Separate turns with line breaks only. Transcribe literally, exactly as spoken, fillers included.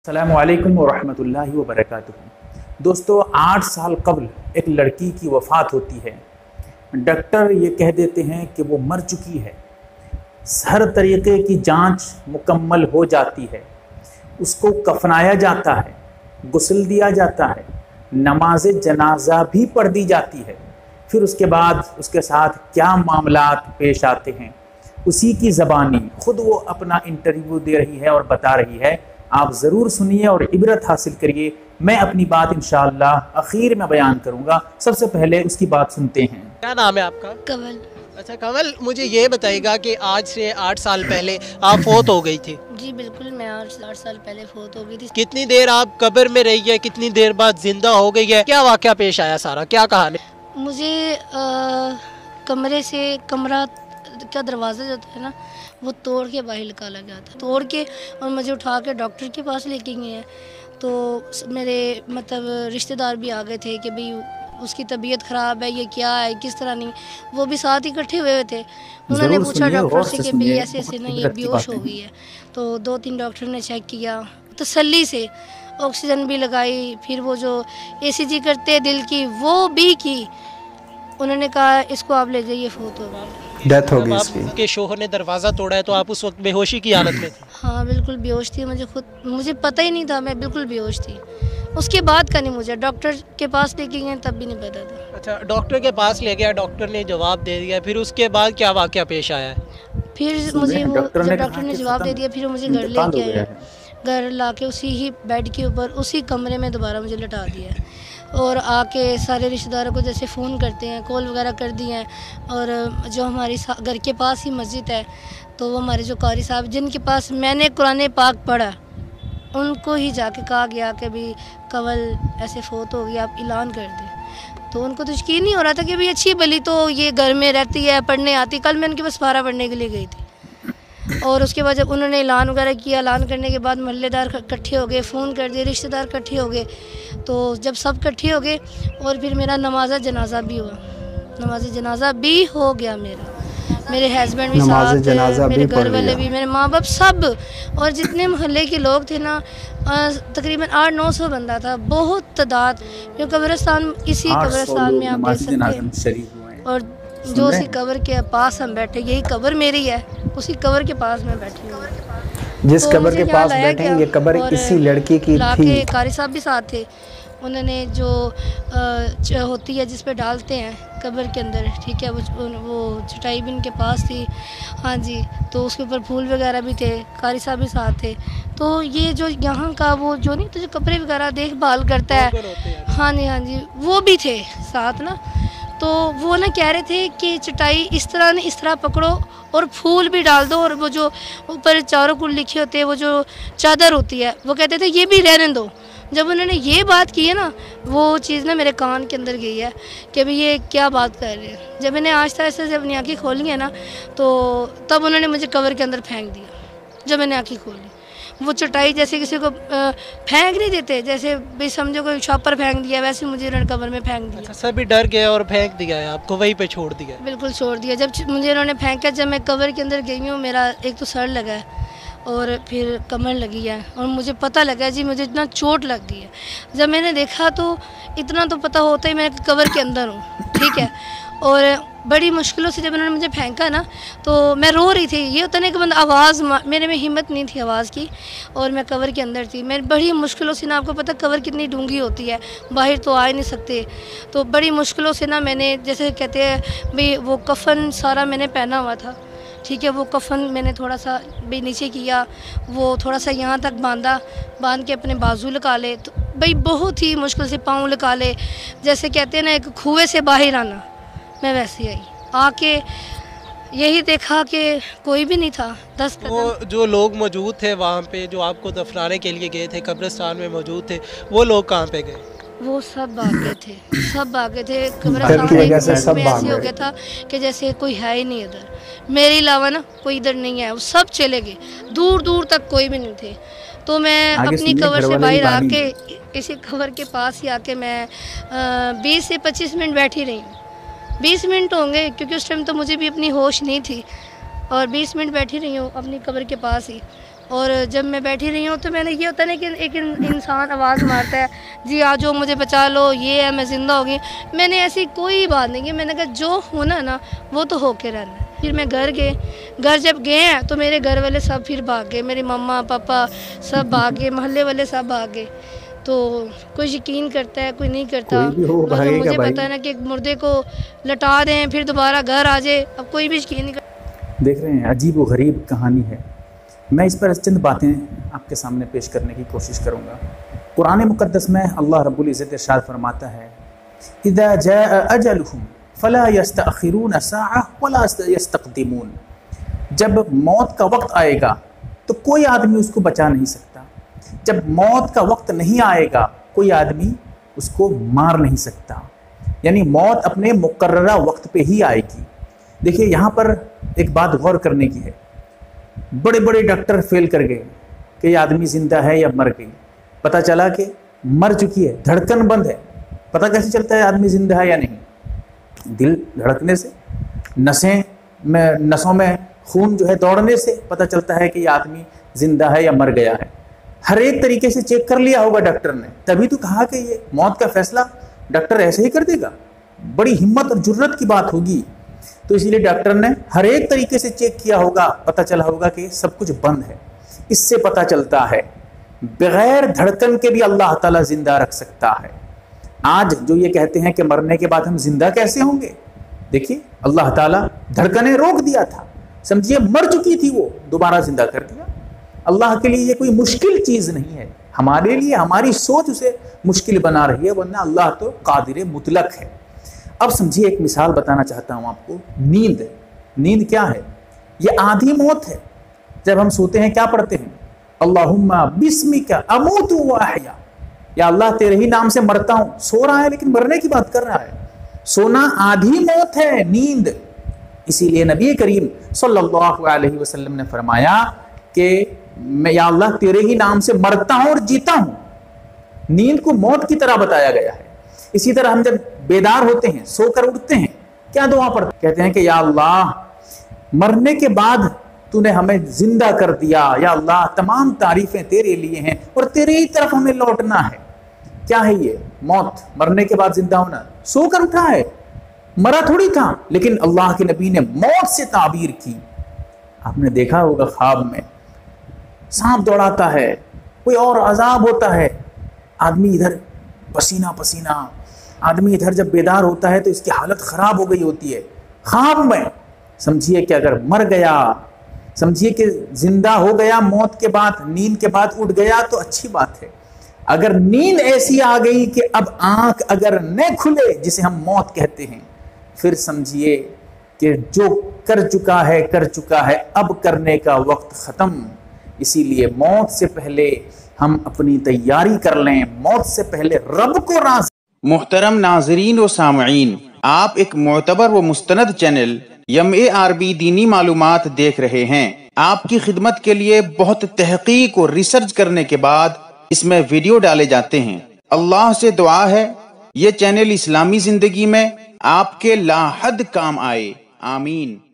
السلام علیکم ورحمۃ اللہ وبرکاتہ۔ دوستو، آٹھ سال قبل ایک لڑکی کی وفات ہوتی ہے۔ ڈاکٹر یہ کہہ دیتے ہیں کہ وہ مر چکی ہے۔ ہر طریقے کی جانچ مکمل ہو جاتی ہے، اس کو کفنایا جاتا ہے، غسل دیا جاتا ہے، نماز جنازہ بھی پڑھ دی جاتی ہے۔ پھر اس کے بعد اس کے ساتھ کیا معاملات پیش آتے ہیں، اسی کی زبانی خود وہ اپنا انٹرویو دے رہی ہے اور بتا رہی ہے۔ آپ ضرور سنیے اور عبرت حاصل کریے۔ میں اپنی بات انشاءاللہ اخیر میں بیان کروں گا، سب سے پہلے اس کی بات سنتے ہیں۔
کیا نام ہے آپ کا؟
کمل۔
اچھا کمل، مجھے یہ بتائیے گا کہ آج سے آٹھ سال پہلے آپ فوت ہو گئی تھی۔
جی بالکل، میں آٹھ سال پہلے فوت ہو گئی تھی۔
کتنی دیر آپ قبر میں رہی ہے، کتنی دیر بعد زندہ ہو گئی ہے، کیا واقعہ پیش آیا، سارا کیا کہانی؟
مجھے کمرے سے کمرہ کا دروازہ جو تھا نا وہ توڑ کے باہر نکالا گیا تھا، توڑ کے اور مجھے اٹھا کے ڈاکٹر کے پاس لے کے گئے ہیں۔ تو میرے مطلب رشتہ دار بھی آ گئے تھے کہ بھئی اس کی طبیعت خراب ہے، یہ کیا ہے، کس طرح نہیں، وہ بھی ساتھ اکٹھے ہوئے تھے۔ انہوں نے پوچھا ڈاکٹر سے کہ بھئی ایسے ایسے نا یہ بیہوش ہو گئی ہے۔ تو دو تین ڈاکٹر نے چیک کیا، تسلی سے آکسیجن بھی لگائی، پھر وہ جو اے سی جی کرتے دل کی وہ بھی کی۔ انہوں نے کہا اس کو آپ لے جائیے، فوت ہو گئی،
ڈیتھ ہو گئی اس کی۔
آپ کے شوہر نے دروازہ توڑا ہے تو آپ اس وقت بے ہوشی کی حالت میں تھے؟
ہاں بالکل بے ہوش تھی، مجھے خود مجھے پتہ ہی نہیں تھا، میں بالکل بے ہوش تھی۔ اس کے بعد کا نہیں، مجھے ڈاکٹر کے پاس لے کے گئے تب بھی نہیں پتا تھا۔
اچھا، ڈاکٹر کے پاس لے گیا، ڈاکٹر نے جواب دے دیا، پھر اس کے بعد کیا واقعہ پیش آیا ہے؟
پھر مجھے وہ جب ڈاکٹر نے جواب دے دیا، پھر مجھے گھر لے کے آئے، گھر لا کے اسی ہی بیڈ کے اوپر اسی کمرے میں دوبارہ مجھے لٹا دیا ہے، اور آ کے سارے رشتہ داروں کو جیسے فون کرتے ہیں، کال وغیرہ کر دی ہیں۔ اور جو ہماری گھر کے پاس ہی مسجد ہے، تو وہ ہمارے جو قاری صاحب جن کے پاس میں نے قرآن پاک پڑھا، ان کو ہی جا کے کہا گیا کہ بھی کول ایسے فوت ہو گیا، آپ اعلان کر دیں۔ تو ان کو تو یقین نہیں ہو رہا تھا کہ بھی اچھی بلی تو یہ گھر میں رہتی ہے، پڑھنے آتی۔ کل میں ان کے پاس پارہ پڑھنے کے لیے گئی تھی، اور اس کے بعد جب انہوں نے اعلان وغیرہ کیا، اعلان کرنے کے بعد محلے دار اکٹھے ہو گئے، فون کر دیے، رشتہ دار اکٹھے ہو گئے۔ تو جب سب اکٹھے ہو گئے اور پھر میرا نماز جنازہ بھی ہوا، نماز جنازہ بھی ہو گیا میرا، میرے ہسبینڈ بھی ساتھ، میرے گھر والے بھی، میرے ماں باپ سب، اور جتنے محلے کے لوگ تھے نا تقریباً آٹھ نو سو بندہ تھا، بہت تعداد۔ جو قبرستان اسی قبرستان میں آپ دیکھ سکتے ہیں، اور جو اسی قبر کے پاس ہم بیٹھے، یہی قبر میری ہے، اسی قبر کے پاس میں بیٹھی ہوں۔
جس قبر کے پاس بیٹھے ہیں، یہ قبر اسی لڑکی کی تھی۔
قاری صاحب بھی ساتھ تھے، انہوں نے جو ہوتی ہے جس پہ ڈالتے ہیں قبر کے اندر، ٹھیک ہے، وہ چٹائی بھی ان کے پاس تھی، ہاں جی، تو اس کے اوپر پھول وغیرہ بھی تھے، قاری صاحب بھی ساتھ تھے۔ تو یہ جو یہاں کا وہ جو نہیں تو جو کپڑے وغیرہ دیکھ بھال کرتا ہے، ہاں جی ہاں جی، وہ بھی تھے ساتھ نا۔ تو وہ نا کہہ رہے تھے کہ چٹائی اس طرح نہیں، اس طرح پکڑو اور پھول بھی ڈال دو، اور وہ جو اوپر چاروں کل لکھے ہوتے ہیں، وہ جو چادر ہوتی ہے، وہ کہتے تھے یہ بھی رہنے دو۔ جب انہوں نے یہ بات کی ہے نا، وہ چیز نا میرے کان کے اندر گئی ہے کہ ابھی یہ کیا بات کر رہے ہیں۔ جب انہیں آہستہ آہستہ سے اپنی آنکھیں کھولی ہیں نا، تو تب انہوں نے مجھے قبر کے اندر پھینک دیا۔ جب میں نے آنکھیں کھولی، وہ چٹائی جیسے کسی کو پھینک نہیں دیتے، جیسے بھی سمجھو کوئی شاپر پھینک دیا، ویسے مجھے انہوں نے قبر میں پھینک دیا۔
سبھی ڈر گئے اور پھینک دیا ہے آپ کو، وہیں پہ چھوڑ دیا؟
بالکل چھوڑ دیا۔ جب مجھے انہوں نے پھینکا، جب میں قبر کے اندر گئی ہوں، میرا ایک تو سر لگا ہے اور پھر کمر لگی ہے، اور مجھے پتہ لگا جی مجھے اتنا چوٹ لگ گئی ہے۔ جب میں نے دیکھا تو اتنا تو پتہ ہوتا ہی میں قبر کے اندر ہوں، ٹھیک ہے، اور بڑی مشکلوں سے جب انہوں نے مجھے پھینکا نا، تو میں رو رہی تھی۔ یہ ہوتا نہیں کہ بندہ آواز، میرے میں ہمت نہیں تھی آواز کی، اور میں قبر کے اندر تھی۔ میں بڑی مشکلوں سے نا، آپ کو پتہ قبر کتنی ڈونگی ہوتی ہے، باہر تو آ ہی نہیں سکتے، تو بڑی مشکلوں سے نا میں نے، جیسے کہتے ہیں بھئی وہ کفن سارا میں نے پہنا ہوا تھا، ٹھیک ہے، وہ کفن میں نے تھوڑا سا بھی نیچے کیا، وہ تھوڑا سا یہاں تک باندھا، باندھ کے اپنے بازو لگا لے، تو بھئی بہت ہی مشکل سے پاؤں لگا لے، جیسے کہتے ہیں نا ایک کنویں سے باہر آنا، میں ویسے ہی آئی۔ آ کے یہی دیکھا کہ کوئی بھی نہیں تھا، دس قدم۔
وہ جو لوگ موجود تھے وہاں پہ، جو آپ کو دفنانے کے لیے گئے تھے، قبرستان میں موجود تھے، وہ لوگ کہاں پہ گئے؟
وہ سب بھاگے تھے، سب بھاگے تھے۔ قبرستان میں ایسے ہو گیا تھا کہ جیسے کوئی ہے ہی نہیں ادھر، میرے علاوہ نا کوئی ادھر نہیں ہے، وہ سب چلے گئے، دور دور تک کوئی بھی نہیں تھے۔ تو میں اپنی قبر سے باہر آ کے، اسی قبر کے پاس ہی آ کے میں بیس سے پچیس منٹ بیٹھی رہی ہوں، بیس منٹ ہوں گے، کیونکہ اس ٹائم تو مجھے بھی اپنی ہوش نہیں تھی، اور بیس منٹ بیٹھی رہی ہوں اپنی قبر کے پاس ہی۔ اور جب میں بیٹھی رہی ہوں تو میں نے یہ ہوتا ہے کہ ایک انسان آواز مارتا ہے جی آ جاؤ مجھے بچا لو، یہ ہے میں زندہ ہو گئی. میں نے ایسی کوئی بات نہیں کی، میں نے کہا جو ہونا نا وہ تو ہو کے رہنا ہے. پھر میں گھر گئے، گھر جب گئے ہیں تو میرے گھر والے سب پھر بھاگ گئے، میری مما پاپا سب بھاگ گئے، محلے والے سب بھاگ گئے. تو کوئی یقین کرتا ہے کوئی نہیں کرتا. مگر مجھے پتا ہے نا کہ ایک مردے کو لٹا دیں پھر دوبارہ گھر آ جائے، اب کوئی بھی یقین نہیں کرتا.
دیکھ رہے ہیں عجیب و غریب کہانی ہے. میں اس پر چند باتیں آپ کے سامنے پیش کرنے کی کوشش کروں گا. قرآن مقدس میں اللہ رب العزت ارشاد فرماتا ہے اذا جاء اجلهم فلا يستأخرون ساعة ولا يستقدمون. جب موت کا وقت آئے گا تو کوئی آدمی اس کو بچا نہیں سکتا. جب موت کا وقت نہیں آئے گا کوئی آدمی اس کو مار نہیں سکتا. یعنی موت اپنے مقررہ وقت پہ ہی آئے گی. دیکھیے یہاں پر ایک بات غور کرنے کی ہے. بڑے بڑے ڈاکٹر فیل کر گئے کہ یہ آدمی زندہ ہے یا مر گئی. پتہ چلا کہ مر چکی ہے، دھڑکن بند ہے. پتہ کیسے چلتا ہے آدمی زندہ ہے یا نہیں؟ دل دھڑکنے سے، نسیں میں نسوں میں خون جو ہے دوڑنے سے پتہ چلتا ہے کہ یہ آدمی زندہ ہے یا مر گیا ہے. ہر ایک طریقے سے چیک کر لیا ہوگا ڈاکٹر نے، تبھی تو کہا کہ یہ موت کا فیصلہ ڈاکٹر ایسے ہی کر دے گا. بڑی ہمت اور جرت کی بات ہوگی. تو اسی لیے ڈاکٹر نے ہر ایک طریقے سے چیک کیا ہوگا، پتہ چلا ہوگا کہ سب کچھ بند ہے. اس سے پتہ چلتا ہے بغیر دھڑکن کے بھی اللہ تعالیٰ زندہ رکھ سکتا ہے. آج جو یہ کہتے ہیں کہ مرنے کے بعد ہم زندہ کیسے ہوں گے، دیکھیے اللہ تعالیٰ دھڑکنیں روک دیا تھا، سمجھیے مر چکی تھی وہ دوبارہ زندہ کر دیا. اللہ کے لیے یہ کوئی مشکل چیز نہیں ہے. ہمارے لیے ہماری سوچ اسے مشکل بنا رہی ہے، ورنہ اللہ تو قادر مطلق ہے. اب سمجھیے ایک مثال بتانا چاہتا ہوں آپ کو. نیند نیند کیا ہے؟ یہ آدھی موت ہے. جب ہم سوتے ہیں کیا پڑھتے ہیں؟ اللہم بسمک اموت و احیا. یا اللہ تیرے ہی نام سے مرتا ہوں. سو رہا ہے لیکن مرنے کی بات کر رہا ہے. سونا آدھی موت ہے، نیند. اسی لیے نبی کریم صلی اللہ علیہ وسلم نے فرمایا کہ میں یا اللہ تیرے ہی نام سے مرتا ہوں اور جیتا ہوں. نیند کو موت کی طرح بتایا گیا ہے. اسی طرح ہم جب بیدار ہوتے ہیں، سو کر اٹھتے ہیں، کیا دعا پڑھتے ہیں؟ کہتے ہیں کہ یا اللہ مرنے کے بعد تو نے ہمیں زندہ کر دیا، یا اللہ تمام تعریفیں تیرے لیے ہیں اور تیرے ہی طرف ہمیں لوٹنا ہے. کیا ہے یہ موت؟ مرنے کے بعد زندہ ہونا. سو کر اٹھا ہے، مرا تھوڑی تھا. لیکن اللہ کے نبی نے موت سے تعبیر کی. آپ نے دیکھا ہوگا خواب میں سانپ دوڑاتا ہے، کوئی اور عذاب ہوتا ہے، آدمی ادھر پسینہ پسینہ. آدمی ادھر جب بیدار ہوتا ہے تو اس کی حالت خراب ہو گئی ہوتی ہے خواب میں. سمجھیے کہ اگر مر گیا، سمجھیے کہ زندہ ہو گیا موت کے بعد، نیند کے بعد اٹھ گیا تو اچھی بات ہے. اگر نیند ایسی آ گئی کہ اب آنکھ اگر نہ کھلے، جسے ہم موت کہتے ہیں، پھر سمجھیے کہ جو کر چکا ہے کر چکا ہے، اب کرنے کا وقت ختم. اسی لیے موت سے پہلے ہم اپنی تیاری کر لیں، موت سے پہلے رب کو راضی.
محترم ناظرین و سامعین، آپ ایک معتبر و مستند channel M A R B دینی معلومات دیکھ رہے ہیں. آپ کی خدمت کے لیے بہت تحقیق اور ریسرچ کرنے کے بعد اس میں ویڈیو ڈالے جاتے ہیں. اللہ سے دعا ہے یہ چینل اسلامی زندگی میں آپ کے لا حد کام آئے. آمین.